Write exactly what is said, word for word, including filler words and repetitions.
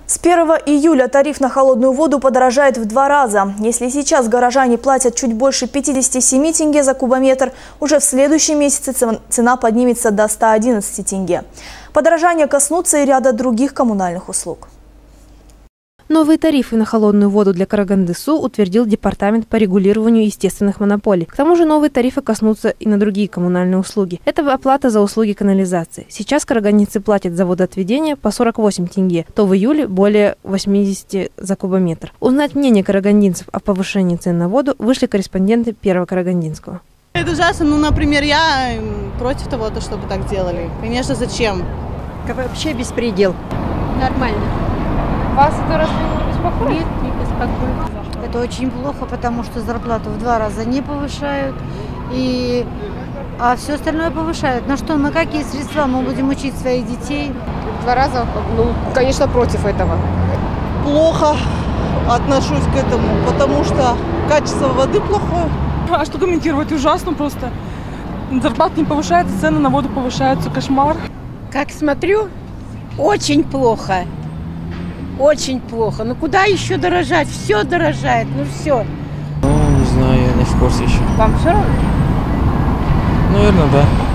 С первого июля тариф на холодную воду подорожает в два раза. Если сейчас горожане платят чуть больше пятидесяти семи тенге за кубометр, уже в следующем месяце цена поднимется до ста одиннадцати тенге. Подорожания коснутся и ряда других коммунальных услуг. Новые тарифы на холодную воду для Караганды-Су утвердил Департамент по регулированию естественных монополий. К тому же новые тарифы коснутся и на другие коммунальные услуги. Это оплата за услуги канализации. Сейчас карагандинцы платят за водоотведение по сорок восемь тенге, то в июле более восьмидесяти за кубометр. Узнать мнение карагандинцев о повышении цен на воду вышли корреспонденты Первого Карагандинского. Это ужасно. Ну, например, я против того, чтобы так делали. Конечно, зачем? Вообще беспредел. Нормально. Вас это разве не беспокоит? Нет, не беспокоит. Это очень плохо, потому что зарплату в два раза не повышают, и... а все остальное повышают. На что, на какие средства мы будем учить своих детей? В два раза, ну, конечно, против этого. Плохо отношусь к этому, потому что качество воды плохое. А что комментировать? Ужасно просто. Зарплата не повышается, цены на воду повышаются. Кошмар. Как смотрю, очень плохо. Очень плохо. Ну куда еще дорожать? Все дорожает, ну все. Ну, не знаю, я не в курсе еще. Вам все равно? Наверное, да.